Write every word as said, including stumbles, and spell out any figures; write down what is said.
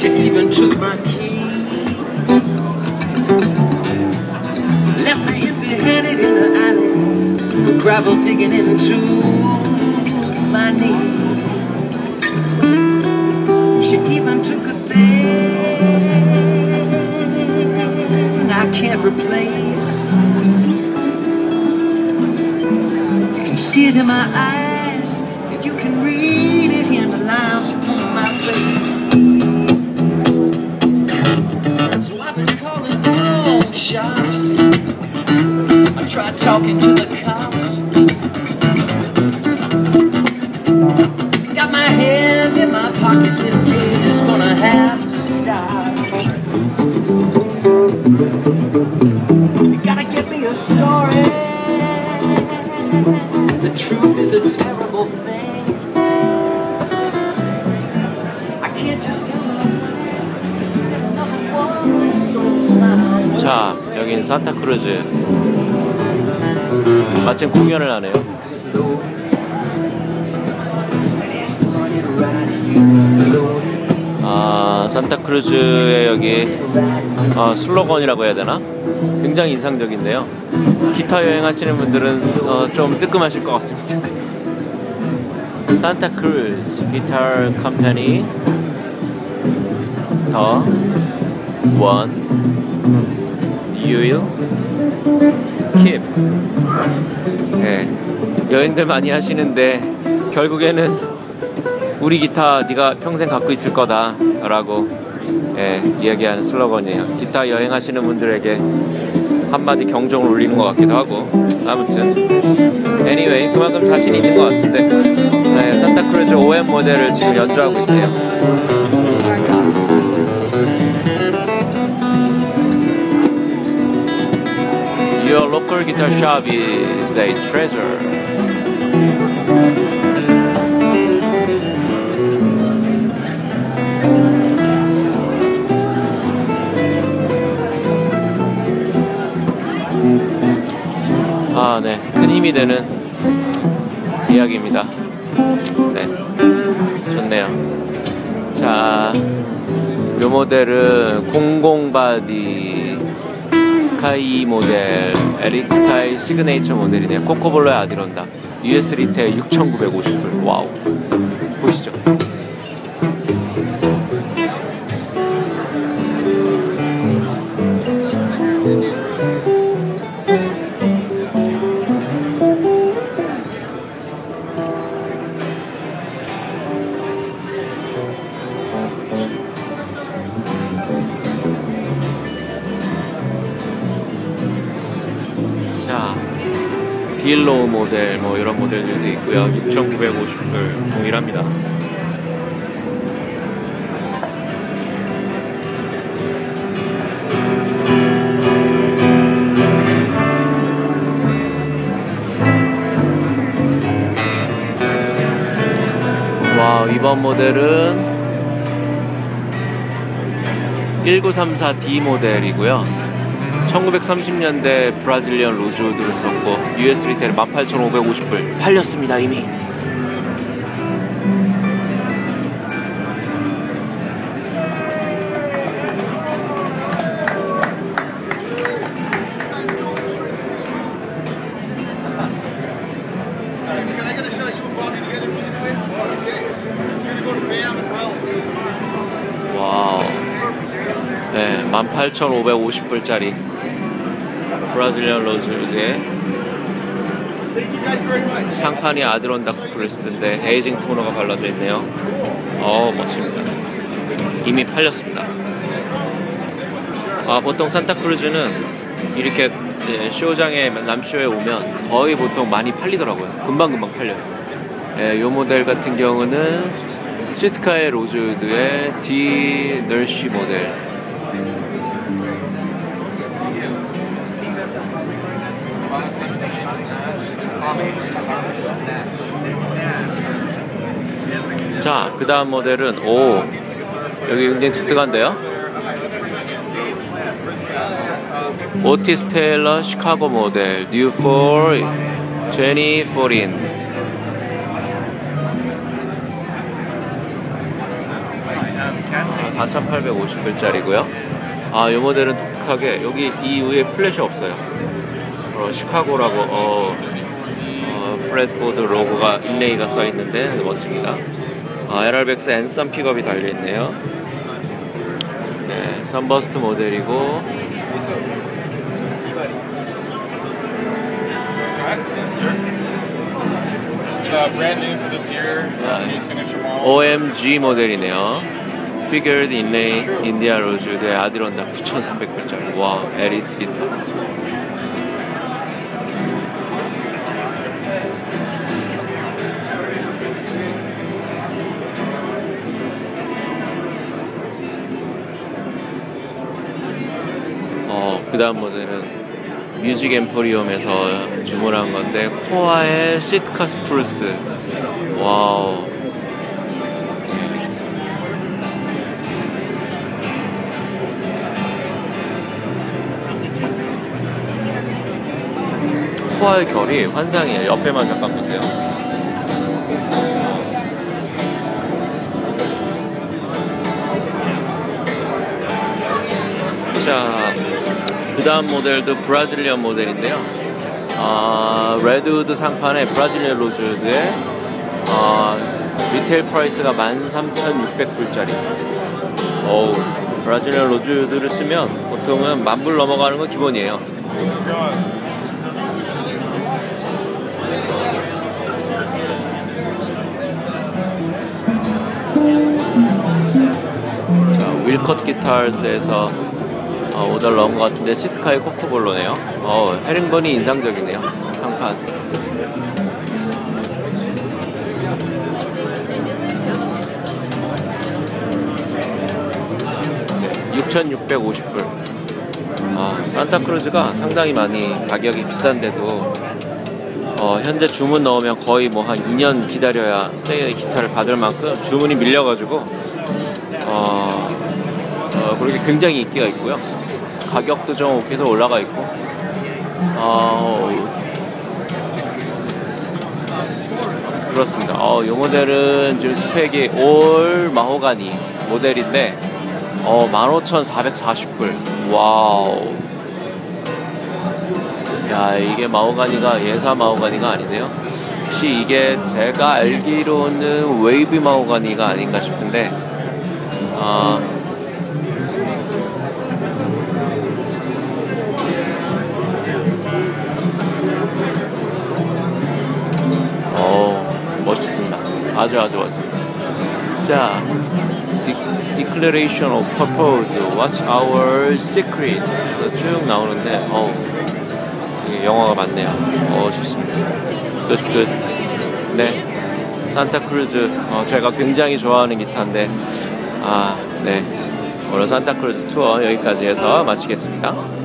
She even took my keys, left me empty-handed in the alley, gravel digging into my knees. She even took a thing I can't replace. You can see it in my eyes, and you can read it in the lines upon my face. So I've been calling all shops, I tried talking to the cops, got my hand in my pocket, this game is gonna have to stop. You gotta give me a story, the truth is a terrible thing. I can't just tell my life that another woman stole my. 자, 여긴 산타크루즈. 마침 공연을 하네요. 아, 산타크루즈의 여기 어, 슬로건이라고 해야 되나? 굉장히 인상적인데요. 기타 여행하시는 분들은 어, 좀 뜨끔하실 것 같습니다. 산타크루즈 기타 컴퍼니 더 원 유일 킵. 네, 여행들 많이 하시는데 결국에는 우리 기타 네가 평생 갖고 있을 거다 라고 예, 이야기하는 슬로건이에요. 기타 여행하시는 분들에게 한마디 경종을 울리는 것 같기도 하고. 아무튼 anyway 그만큼 자신 있는 것 같은데 네, 산타크루즈 오엠 모델을 지금 연주하고 있대요. Your local guitar shop is a treasure. 아, 네. 큰 힘이 되는 이야기입니다. 네. 좋네요. 자, 요 모델은 공공 바디 스카이 모델, 에릭 스카이 시그네이처 모델이네요. 코코볼로의 아디론다. 유에스 리테일 육천구백오십 불. 와우. 보시죠. 자, 딜로우 모델 뭐 이런 모델들도 있고요. 육천구백오십 불 동일합니다. 와, 이번 모델은 천구백삼십사 디 모델이고요. 천구백삼십 년대 브라질리언 로즈우드를 썼고 유에스 리테일 만 팔천오백오십 불 팔렸습니다 이미. 와우. 네, 만 팔천오백오십 불짜리 브라질리언 로즈우드의 상판이 아드론닥스 프레스인데 에이징 토너가 발라져 있네요. 어, 멋집니다. 이미 팔렸습니다. 아, 보통 산타크루즈는 이렇게 쇼장에 남쇼에 오면 거의 보통 많이 팔리더라고요. 금방금방 팔려요. 예, 요 모델 같은 경우는 시트카의 로즈우드의 디 널시 모델. 자, 그 다음 모델은 오, 여기 굉장히 독특한데요. 오티스 테일러 시카고 모델 뉴 포 이천십사. 사천팔백오십 불짜리고요. 아, 이 모델은 독특하게 여기 이 위에 플랫이 없어요. 어, 시카고라고 어, 어, 프렛보드 로고가 인레이가 써 있는데 멋집니다. 아, 엘알백스 앤썸 픽업이 달려 있네요. 네, 선버스트 모델이고. Uh, brand new for this year. It's a new signature model. 오엠지 모델이네요. Figured Inlay 인디아 로즈의 아디론다 구천삼백 불짜리. 와, 에리스 기타. 어, 그 다음 모델은 뮤직 엠포리움에서 주문한 건데 코아의 시트카 스프루스. 와우. 코아의 결이 환상이에요. 옆에만 잠깐 보세요. 자, 그 다음 모델도 브라질리언 모델인데요. 아, 레드우드 상판에 브라질리언 로즈우드에 아, 리테일 프라이스가 만 삼천육백 불짜리. 어우, 브라질리언 로즈우드를 쓰면 보통은 만 불 넘어가는 건 기본이에요. 자, 윌컷 기타스에서 어, 오더를 넣은 것 같은데 시트카의 코코볼로네요. 어, 헤링번이 인상적이네요. 상판. 네, 육천육백오십 불. 아, 산타크루즈가 상당히 많이 가격이 비싼데도 어, 현재 주문 넣으면 거의 뭐 한 이 년 기다려야 세일 기타를 받을 만큼 주문이 밀려가지고 어, 어, 그렇게 굉장히 인기가 있고요. 가격도 좀 계속 올라가 있고. 어, 그렇습니다. 어, 이 모델은 지금 스펙이 올 마호가니 모델인데 어, 만 오천사백사십 불. 와우. 야, 이게 마호가니가 예사 마호가니가 아니네요. 혹시 이게 제가 알기로는 웨이브 마호가니가 아닌가 싶은데 어, 멋있습니다. 아주 아주 멋있습니다. 자, Declaration of Purpose, What's Our Secret? 그래서 쭉 나오는데, 어우, 영어가 많네요. 어, 좋습니다. 끝, 끝. 네, 산타크루즈, 어, 제가 굉장히 좋아하는 기타인데, 아, 네, 오늘 산타크루즈 투어 여기까지 해서 마치겠습니다.